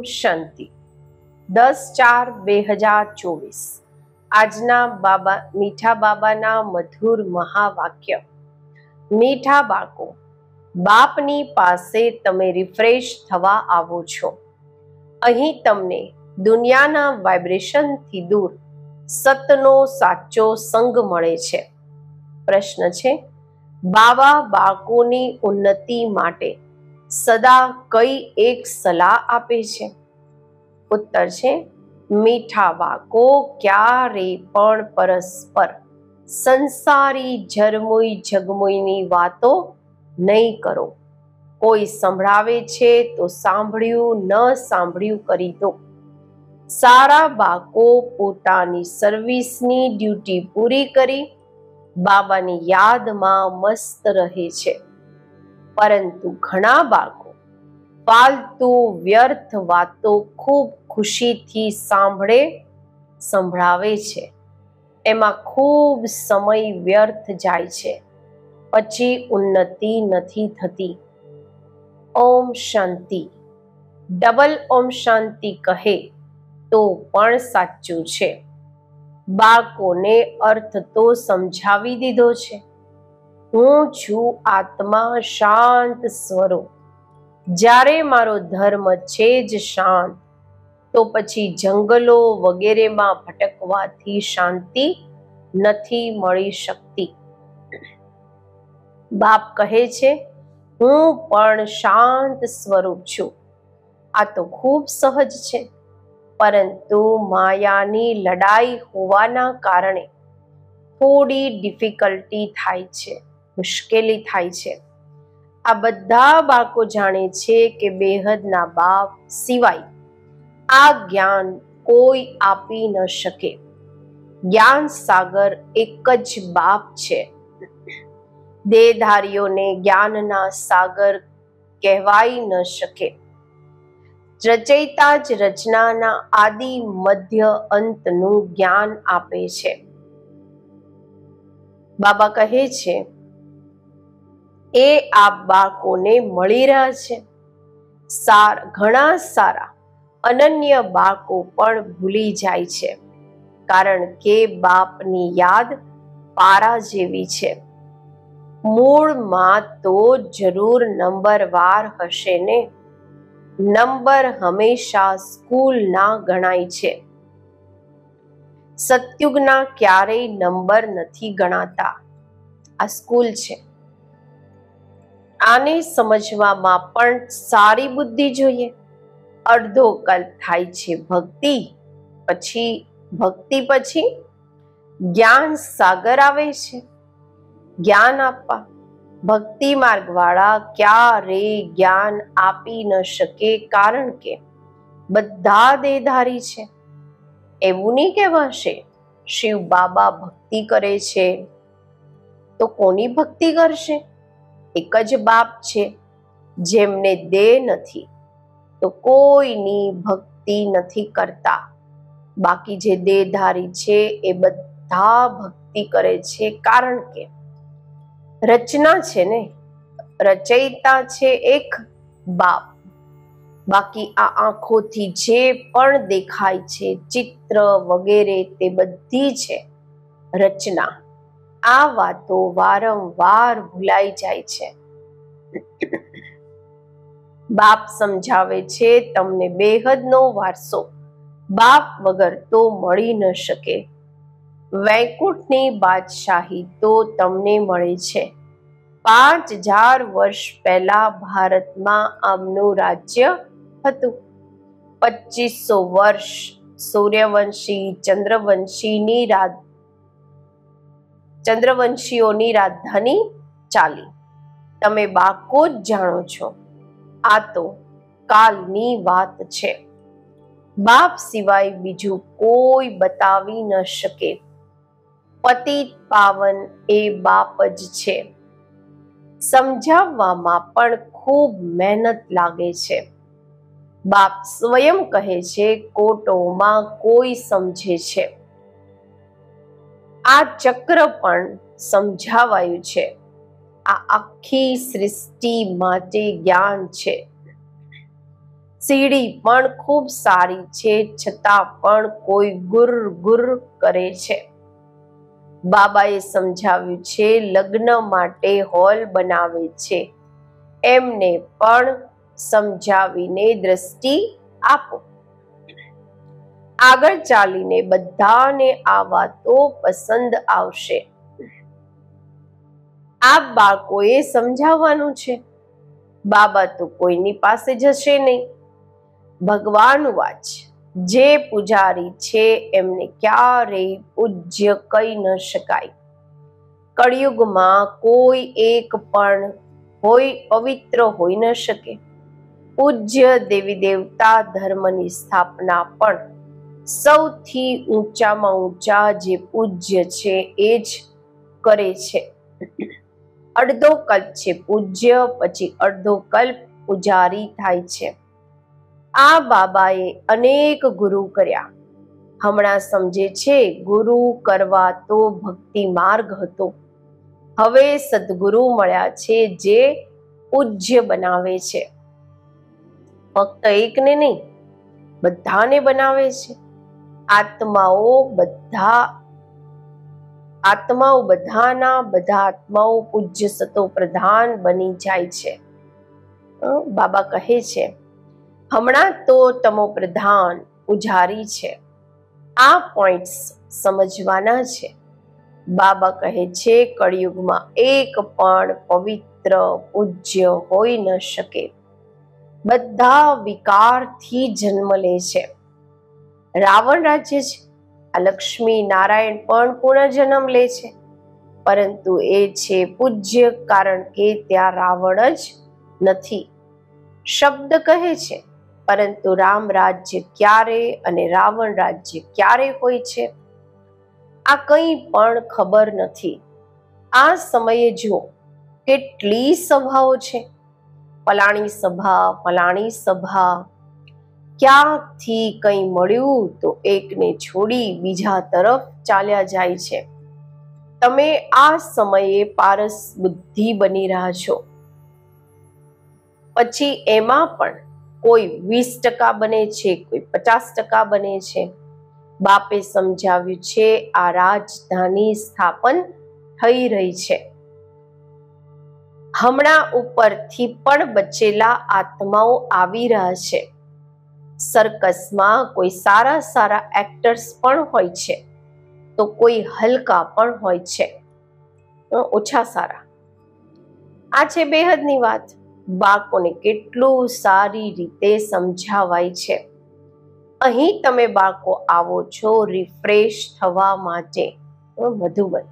શાંતિ 10/4/2024 આજના મીઠા બાબાના મધુર મહાવાક્ય। મીઠા બાળકો, બાપની પાસે તમે રિફ્રેશ થવા આવો છો। અહીં તમને દુનિયાના વાઇબ્રેશનથી દૂર સતનો સાચો સંગ મળે છે। પ્રશ્ન છે, બાબા બાળકોની ઉન્નતિ માટે સદા કઈ એક સલાહ આપે છે? ઉત્તર છે, મીઠા બાળકો, ક્યારે પણ પરસ્પર સંસારી ઝરમુઈ ઝગમુઈની વાતો નહીં કરો। કોઈ સંભળાવે છે તો સાંભળ્યું ન સાંભળ્યું કરી દો। સારા બાળકો પોતાની સર્વિસની ડ્યુટી પૂરી કરી બાબાની યાદમાં મસ્ત રહે છે, પરંતુ ઘણા બાળકો ફાલતુ વ્યર્થ વાતો ખૂબ ખુશીથી સંભળાવે છે, એમાં ખૂબ સમય વ્યર્થ જાય છે, પછી ઉન્નતિ નથી થતી। ઓમ શાંતિ। ડબલ ઓમ શાંતિ કહે તો પણ સાચું છે। બાળકોને અર્થ તો સમજાવી દીધો છે। હું છું આત્મા, શાંત સ્વરૂપ। જ્યારે મારો ધર્મ છે જ શાંત, તો પછી જંગલો વગેરેમાં ભટકવાથી શાંતિ નથી મળી શકતી। બાપ કહે છે, હું પણ શાંત સ્વરૂપ છું। આ તો ખૂબ સહજ છે, પરંતુ માયાની લડાઈ હોવાના કારણે થોડી ડિફિકલ્ટી થાય છે, મુશ્કેલી થાય છે। આ બધા બાળકો જાણે છે કે બેહદના બાપ સિવાય આ જ્ઞાન કોઈ આપી ન શકે। જ્ઞાન સાગર એક જ બાપ છે। દેહધારીઓને જ્ઞાનના સાગર કહેવાઈ ન શકે। રચયિતા જ રચનાના આદિ મધ્ય અંતનું જ્ઞાન આપે છે। બાબા કહે છે, એ આ બાળકોને મળી રહ્યા છે। ઘણા સારા અનન્ય બાળકો પણ ભૂલી જાય છે, કારણ કે બાપની યાદ પારા જેવી છે। મૂળમાં તો જરૂર નંબરવાર હશે ને। નંબર હંમેશા સ્કૂલના ગણાય છે। સતયુગના ક્યારેય નંબર નથી ગણાતા। આ સ્કૂલ છે। આને સમજવામાં પણ સારી બુદ્ધિ જોઈએ। અડધો કલ્પ થાય છે ભક્તિ પછી જ્ઞાન સાગર આવે છે જ્ઞાન આપવા। ભક્તિ માર્ગ વાળા ક્યારે જ્ઞાન આપી ન શકે, કારણ કે બધા દેહધારી છે। એવું નહીં કહેવાશે શિવ બાબા ભક્તિ કરે છે તો કોની ભક્તિ કરશે? એક જ બાપ છે। જેમને દેહ નથી તો કોઈની ભક્તિ નથી કરતા। બાકી જે દેહધારી છે એ બધા ભક્તિ કરે છે, કારણ કે રચના છે ને, રચયિતા છે એક બાપ। બાકી આ આંખોથી જે પણ દેખાય છે, ચિત્ર વગેરે, તે બધી છે રચના। આ વાતો વારંવાર ભૂલાઈ જાય છે। બાપ સમજાવે છે, તમને બેહદનો વારસો બાપ વગર તો મળી ન શકે। વૈકુંઠની બાદશાહી તો તમને મળે છે। 5000 વર્ષ પહેલા ભારતમાં આમનું રાજ્ય હતું। 2500 વર્ષ સૂર્યવંશી ચંદ્રવંશીઓની રાજધાની ચાલી। તમે બાળકો જ જાણો છો। આ તો કાલની વાત છે। બાપ સિવાય બીજું કોઈ બતાવી ન શકે। પતિત પાવન એ બાપ જ છે। સમજાવવામાં પણ ખૂબ મહેનત લાગે છે। બાપ સ્વયં કહે છે, કોટોમાં કોઈ સમજે છે। આ ચક્ર પણ સમજાવાયું છે। આ આખી સૃષ્ટિ માટે જ્ઞાન છે। સીડી પણ ખૂબ સારી છે, છતાં પણ કોઈ ગુર ગુર કરે છે. બાબાએ સમજાવ્યું છે, લગ્ન માટે હોલ બનાવે છે, એમને પણ સમજાવીને દ્રષ્ટિ આપો. આગળ ચાલીને બધાને આ વાતો પસંદ આવશે. આ બાળકોએ સમજાવવાનું છે. બાબા તો કોઈની પાસે જશે નહીં. ભગવાન વાચ, જે પૂજારી છે એમને ક્યારેય પૂજ્ય કહી ન શકાય. કળિયુગમાં કોઈ એક પણ હોય પવિત્ર હોઈ ન શકે. પૂજ્ય દેવી દેવતા ધર્મની સ્થાપના પણ સૌથી ઊંચામાં ઊંચા જે પૂજ્ય છે એ જ કરે છે. અડધો કલ્પ છે પૂજ્ય, પછી અડધો કલ્પ પૂજારી થાય છે. આ બાબાએ અનેક ગુરુ કર્યા. હમણાં સમજે છે ગુરુ કરવા તો ભક્તિ માર્ગ હતો. હવે સદગુરુ મળ્યા છે જે પૂજ્ય બનાવે છે. ફક્ત એકને નહીં, બધાને બનાવે છે. આત્માઓ બધાના બધા આત્માઓ પૂજ્ય સતો પ્રધાન બની જાય છે. બાબા કહે છે, હમણાં તો તમો પ્રધાન પૂજારી છે. આ પોઈન્ટ્સ સમજવાના છે. બાબા કહે છે, કળિયુગમાં એક પણ પવિત્ર પૂજ્ય હોઈ ન શકે. બધા વિકારથી જન્મ લે છે. રાવણ રાજ્ય છે. આ લક્ષ્મી નારાયણ પણ પુનર્જન્મ લે છે, પરંતુ એ છે પૂજ્ય, કારણ કે ત્યાં રાવણ જ નથી. શબ્દ કહે છે, પરંતુ રામ રાજ્ય ક્યારે અને રાવણ રાજ્ય ક્યારે હોય છે આ કંઈ પણ ખબર નથી. આ સમયે જો કેટલી સભાઓ છે, ફલાણી સભા, ક્યાંથી કંઈ મળ્યું તો એકને છોડી બીજા તરફ ચાલ્યા જાય છે. તમે આ સમયે પારસ બુદ્ધિ બની રહ્યા છો. પછી એમાં પણ કોઈ 20% બને છે, કોઈ 50% બને છે. બાપે સમજાવ્યું છે, આ રાજધાની સ્થાપન થઈ રહી છે. હમણાં ઉપરથી પણ બચેલા આત્માઓ આવી રહ્યા છે. સર્કસમાં કોઈ સારા એક્ટર્સ પણ હોય છે, તો કોઈ હલકા પણ હોય છે, ઓછા સારા. આ છે બેહદની વાત. બાળકોને કેટલું સારી રીતે સમજાવાય છે. અહીં તમે બાળકો આવો છો રિફ્રેશ થવા માટે, મધુબન,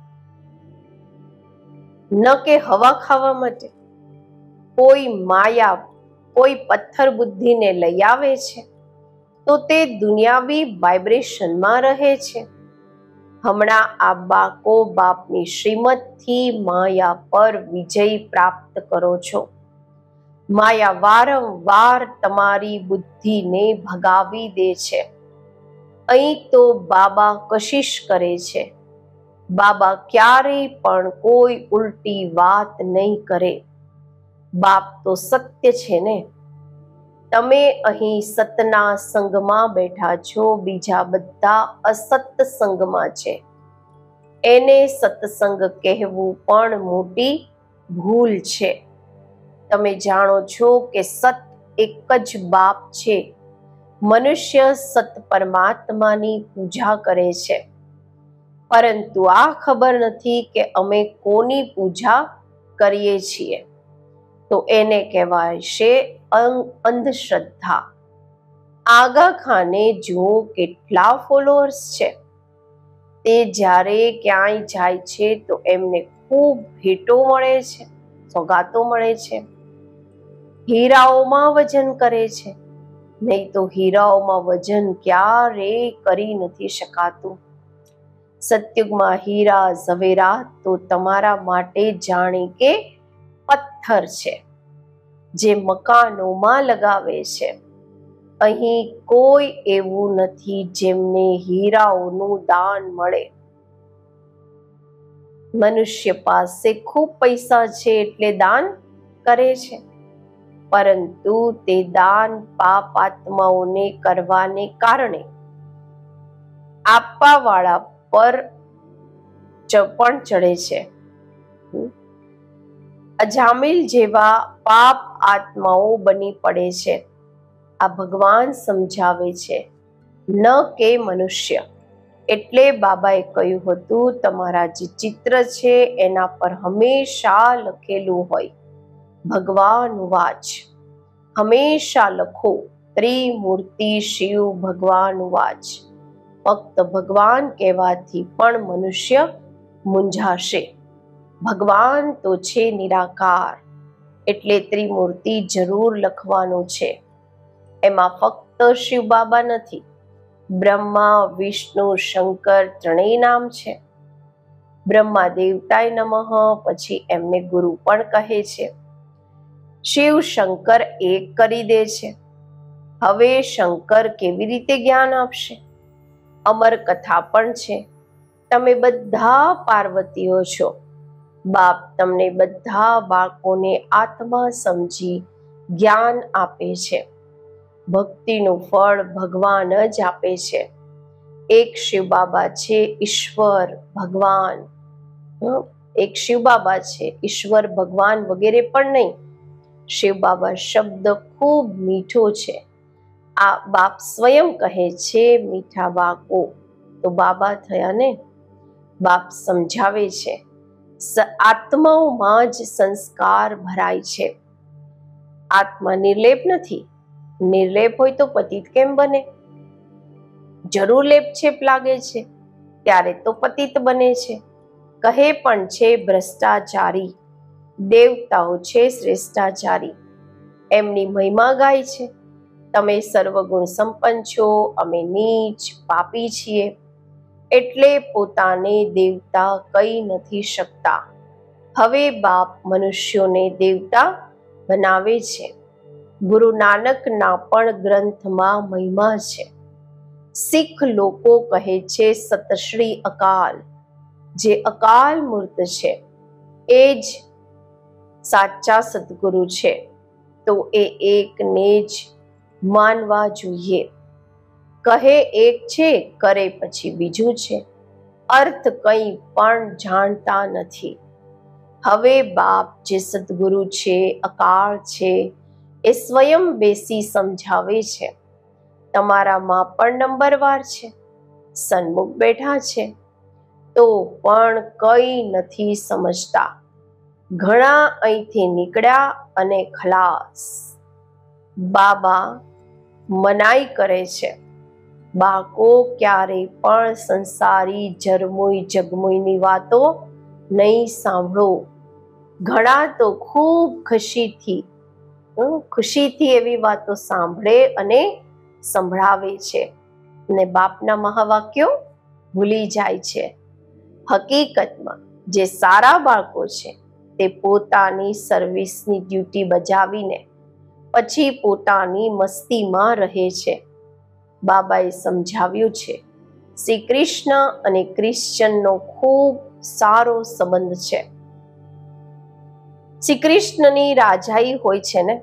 ન કે હવા ખાવા માટે. કોઈ માયા કોઈ પથ્થર બુદ્ધિને લઈ આવે છે તો તે દુનિયાવી વાઇબ્રેશનમાં રહે છે. હમણાં આ બાળકો બાપની શ્રીમતથી માયા પર વિજય પ્રાપ્ત કરો છો. માયા વારંવાર તમારી બુદ્ધિને ભગાવી દે છે. અહીં તો બાબા કશિશ કરે છે. બાબા ક્યારેય પણ કોઈ ઉલટી વાત નહીં કરે. બાપ તો સત્ય છે ને. તમે અહીં સતના સંગમાં બેઠા છો, બીજા બધા અસત સંગમાં છે. એને સત્સંગ કહેવું પણ મોટી ભૂલ છે. તમે જાણો છો કે સત એક જ બાપ છે. મનુષ્ય સત પરમાત્માની પૂજા કરે છે, પરંતુ આ ખબર નથી કે અમે કોની પૂજા કરીએ છીએ. તો એને કહેવાય છે અંધશ્રદ્ધા. આગા ખાને જુઓ કેટલા ફોલોઅર્સ છે. તે જ્યારે ક્યાંય જાય છે તો એમને ખૂબ ભેટો મળે છે, સોગાતો મળે છે. હીરાઓમાં વજન કરે છે, નહીં તો હીરાઓમાં વજન ક્યારેય કરી નથી શકાતું. સતયુગમાં હીરા ઝવેરાત તો તમારા માટે જાણે કે પથ્થર છે, જે મકાનોમાં લગાવે છે. અહીં કોઈ એવું નથી જેમને હીરાઓનું દાન મળે. મનુષ્ય પાસે ખૂબ પૈસા છે એટલે દાન કરે છે. પરંતુ તે દાન પાપ આત્માઓને કરવાને કારણે આપવાવાળા પર પણ ચડે છે. અજામિલ જેવા પાપ આત્માઓ બની પડે છે. આ ભગવાન સમજાવે છે, ન કે મનુષ્ય. એટલે બાબાએ કહ્યું હતું, તમારા જે ચિત્ર છે એના પર હંમેશા લખેલું હોય ભગવાન વાચ. હંમેશા લખો ત્રિમૂર્તિ શિવ ભગવાન વાચ. ફક્ત ભગવાન કહેવાથી પણ મનુષ્ય મૂંઝાશે. ભગવાન તો છે નિરાકાર, એટલે ત્રિમૂર્તિ જરૂર લખવાનું છે. એમાં ફક્ત શિવ બાબા નથી, બ્રહ્મા વિષ્ણુ શંકર ત્રણેય નામ છે. બ્રહ્મા દેવતાય નમઃ, પછી એમને ગુરુ પણ કહે છે. શિવ શંકર એક કરી દે છે. હવે શંકર કેવી રીતે જ્ઞાન આપશે? અમર કથા પણ છે. તમે બધા પાર્વતીઓ છો. બાપ તમને બધા બાળકોને આત્મા સમજી જ્ઞાન આપે છે. ભક્તિનું ફળ ભગવાન જ આપે છે. એક શિવ બાબા છે, ઈશ્વર ભગવાન. એક શિવ બાબા છે, ઈશ્વર ભગવાન વગેરે પણ નહીં. શિવ બાબા શબ્દ ખૂબ મીઠો છે. આ બાપ સ્વયં કહે છે, મીઠા બાળકો તો બાબા થયા ને. બાપ સમજાવે છે, આત્માઓમાં જ સંસ્કાર ભરાય છે. આત્મા નિર્લેપ નથી. નિર્લેપ હોય તો પતિત કેમ બને? જરૂર લેપછેપ લાગે છે ત્યારે તો પતિત બને છે. કહે પણ છે ભ્રષ્ટાચારી. દેવતાઓ છે શ્રેષ્ઠાચારી. એમની મહિમા ગાય છે. તમે સર્વગુણ સંપન્ન છો, અમે નીચ પાપી છીએ, એટલે પોતાને દેવતા કહી નથી શકતા. હવે બાપ મનુષ્યોને દેવતા બનાવે છે. ગુરુ નાનકના પણ ગ્રંથમાં મહિમા છે. શીખ લોકો કહે છે સતશ્રી અકાલ. જે અકાલ મૂર્ત છે એ જ સાચા સદગુરુ છે. તો એ એકને જ માનવા જોઈએ. કહે એક છે, કરે પછી બીજું છે. અર્થ કંઈ પણ જાણતા નથી. હવે બાપ જે સદગુરુ છે, અકાળ છે, એ સ્વયં બેસી સમજાવે છે. તમારામાં પણ નંબરવાર છે, સન્મુખ બેઠા છે, તો પણ કંઈ નથી સમજતા. ઘણા અહીંથી નીકળ્યા અને ખલાસ. બાબા મનાઈ કરે છે, બાળકો ક્યારે પણ સંસારી જરમુઈ જગમુઈની વાતો નહીં સાંભળો. ઘણા તો ખૂબ ખુશીથી એવી વાતો સાંભળે અને સંભળાવે છે અને બાપના મહાવાક્યો ભૂલી જાય છે. હકીકતમાં જે સારા બાળકો છે તે પોતાની સર્વિસની ડ્યુટી બજાવીને પછી પોતાની મસ્તીમાં રહે છે. બાબાએ સમજાવ્યું છે, શ્રી કૃષ્ણ અને ક્રિશ્ચનનો ખૂબ સારો સંબંધ છે. શ્રી કૃષ્ણની રાજાઈ હોય છે ને.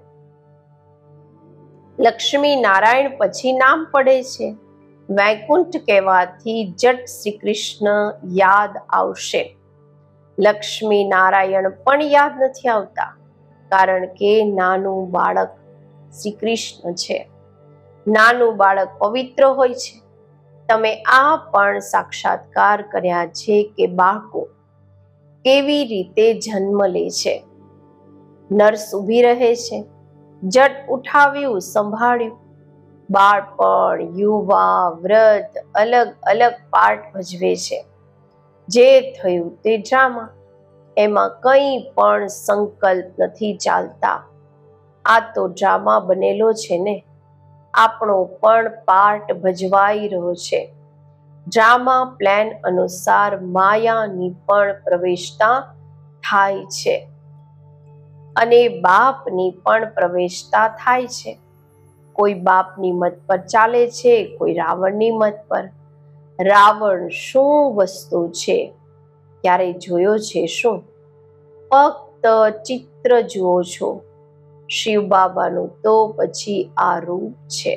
લક્ષ્મી નારાયણ પછી નામ પડે છે. વૈકુંઠ કહેવાથી જટ શ્રી કૃષ્ણ યાદ આવશે. લક્ષ્મી નારાયણ પણ યાદ નથી આવતા, કારણ કે નાનું બાળક શ્રી કૃષ્ણ છે. નાનું બાળક પવિત્ર હોય છે. તમે આ પણ સાક્ષાત્કાર કર્યા છે કે બાળકો કેવી રીતે જન્મ લે છે. નર્સ ઊભી રહે છે, જટ ઉઠાવ્યું, સંભાળ્યું. બાળપણ, યુવા, વૃદ્ધ અલગ અલગ પાર્ટ ભજવે છે. જે થયું તે ડ્રામા. એમાં કંઈ પણ સંકલ્પ નથી ચાલતા. આ તો ડ્રામા બનેલો છે ને. આપણો પણ પાર્ટ ભજવાઈ રહ્યો છે. ડ્રામા પ્લાન અનુસાર માયાની પણ પ્રવેશતા થાય છે અને બાપની પણ પ્રવેશતા થાય છે. કોઈ બાપની મત પર ચાલે છે, કોઈ રાવણની મત પર. રાવણ શું વસ્તુ છે ક્યારે જોયો છે? શું ફક્ત ચિત્ર જુઓ છો? શિવ બાબાનું તો પછી આ રૂપ છે.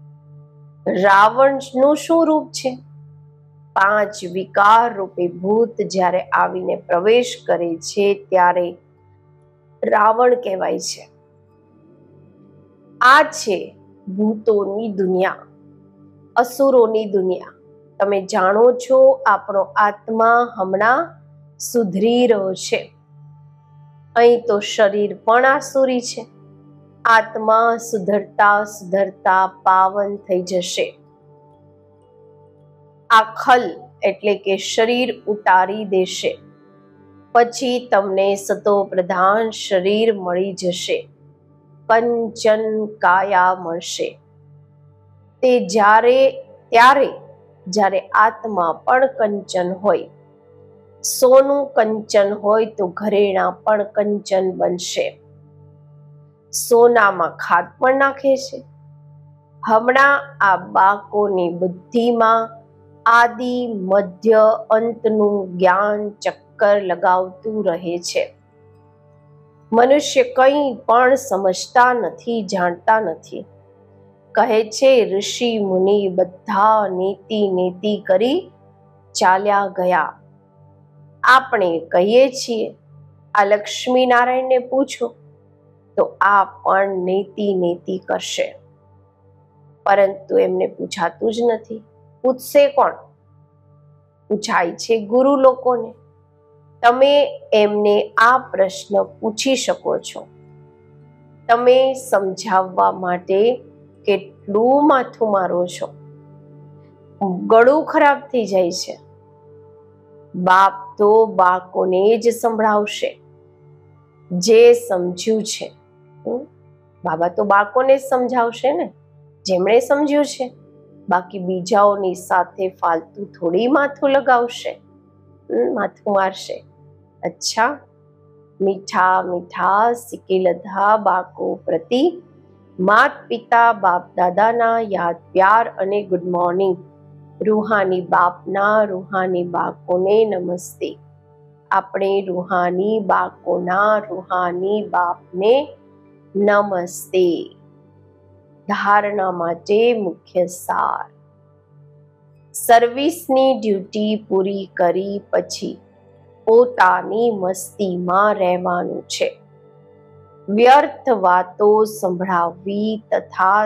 રાવણનું શું રૂપ છે? 5 વિકાર રૂપી ભૂત જ્યારે આવીને પ્રવેશ કરે છે ત્યારે રાવણ કહેવાય છે. આ છે ભૂતોની દુનિયા, અસુરોની દુનિયા. તમે જાણો છો આપણો આત્મા હમણાં સુધરી રહ્યો છે. અહીં તો શરીર પણ આસુરી છે. આત્મા સુધરતા સુધરતા પાવન થઈ જશે. આ ખલ એટલે કે શરીર ઉતારી દેશે. પછી તમને સતો પ્રધાન શરીર મળી જશે, કંચન કાયા મળશે. તે ત્યારે આત્મા પણ કંચન હોય, સોનું કંચન હોય તો ઘરેણાં પણ કંચન બનશે. સોનામાં ખાદ પણ નાખે છે. હમણાં આ બાળકોની બુદ્ધિમાં આદિ મધ્ય અંતનું જ્ઞાન ચક્કર લગાવતું રહે છે. મનુષ્ય કંઈ પણ સમજતા નથી, જાણતા નથી. કહે છે ઋષિ મુનિ બધા નેતિ નેતિ કરી ચાલ્યા ગયા. આપણે કહીએ છીએ આ લક્ષ્મી નારાયણને પૂછો તો આ પણ નેતિ નેતિ કરશે. પરંતુ એમને પૂછાતું જ નથી. પૂછશે કોણ? પૂછાય છે ગુરુ લોકોને. તમે એમને આ પ્રશ્ન પૂછી શકો છો. તમે સમજાવવા માટે કેટલું માથું મારો છો, ગળું ખરાબ થઈ જાય છે. બાપ તો બાળકોને જ સંભળાવશે જે સમજ્યું છે. બાબા તો બાળકોને જ સમજાવશે ને, જેમણે સમજ્યું છે. બાકી બીજાઓની સાથે ફાલતુ થોડી માથું લગાવશે, માથું મારશે. અચ્છા, મીઠા મીઠા સિકેલધા બાળકો પ્રતિ માત પિતા બાપ દાદાના યાદ પ્યાર અને ગુડ મોર્નિંગ. રૂહાની બાપના રૂહાની બાળકોને નમસ્તે. આપણે રૂહાની બાળકોના રૂહાની બાપને નમસ્તે. ધારણા માટે મુખ્ય સાર: સર્વિસની ડ્યુટી પૂરી કરી પછી પોતાની મસ્તીમાં રહેવાનું છે. વ્યર્થ વાતો સાંભળવી તથા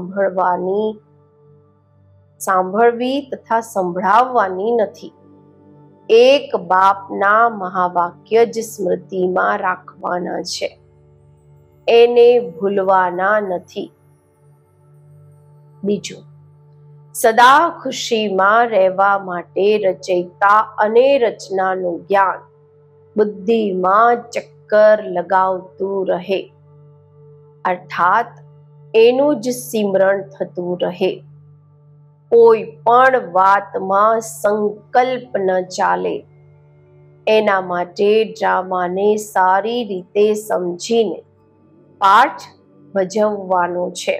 સંભળાવવાની નથી. એક બાપના મહાવાક્ય જ સ્મૃતિમાં રાખવાના છે, એને ભૂલવાના નથી. બીજું, સદા ખુશીમાં રહેવા માટે રચયિતા અને રચનાનું જ્ઞાન બુદ્ધિમાં ચક્કર લગાવતું રહે, અર્થાત એનું જ સિમરણ થતું રહે. કોઈ પણ વાતમાં સંકલ્પ ન ચાલે. એના માટે ડ્રામાને સારી રીતે સમજીને પાઠ ભજવવાનો છે.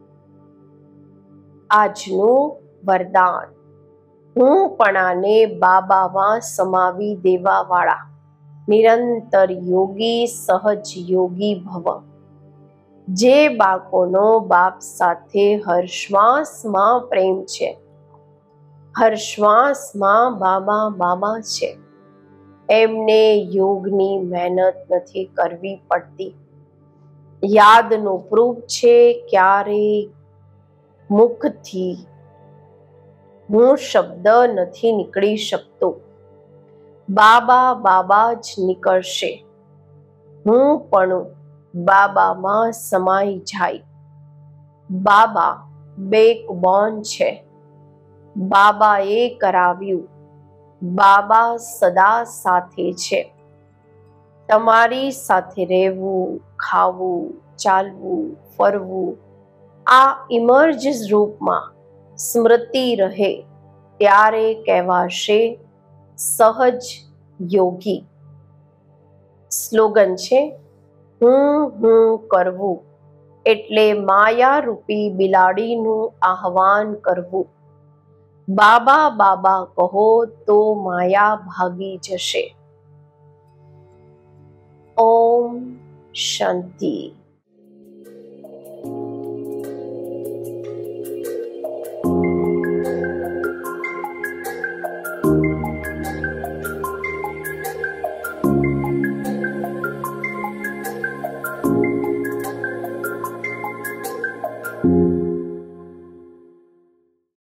આજનું વરદાન: હુંપણાને બાબામાં સમાવી દેવા વાળા નિરંતર યોગી સહજ યોગી ભવ. જે બાળકોનો બાપ સાથે હરશ્વાસમાં પ્રેમ છે, હરશ્વાસમાં બાબા બાબા છે, એમને યોગની મહેનત નથી કરવી પડતી. યાદનું પ્રૂફ છે. ક્યારેય મુખથી હું શબ્દ નથી નીકળી શકતો, બાબા બાબા જ નીકળશે. હું પણ બાબામાં સમાઈ જાય. બાબા બેકબોન છે. બાબાએ કરાવ્યું. બાબા સદા સાથે છે. તમારી સાથે રહેવું, ખાવું, ચાલવું, ફરવું આ ઇમર્જ રૂપમાં સ્મૃતિ રહે ત્યારે કહેવાશે સહજ યોગી. સ્લોગન છે, હું કરવું એટલે માયારૂપી બિલાડીનું આહવાન કરવું. બાબા બાબા કહો તો માયા ભાગી જશે. ઓમ શાંતિ.